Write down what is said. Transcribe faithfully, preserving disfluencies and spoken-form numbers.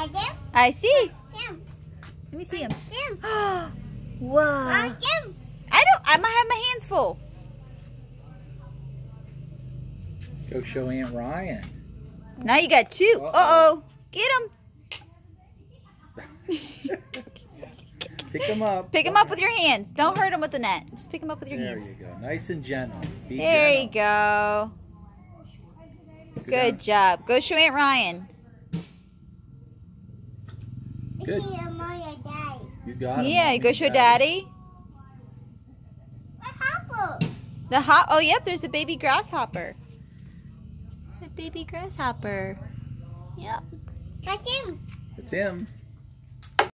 I see. Let me see him. Whoa. I don't, I might have my hands full. Go show Aunt Ryan. Now you got two. Uh-oh. Get him. Pick him up. Pick him up with your hands. Don't hurt him with the net. Just pick him up with your there hands. There you go. Nice and gentle. Be there gentle. you go. Good, Good job. Go show Aunt Ryan. Good. You got him. Yeah, you go show Daddy. The hop. Oh, yep. There's a baby grasshopper. A baby grasshopper. Yep. That's him. It's him.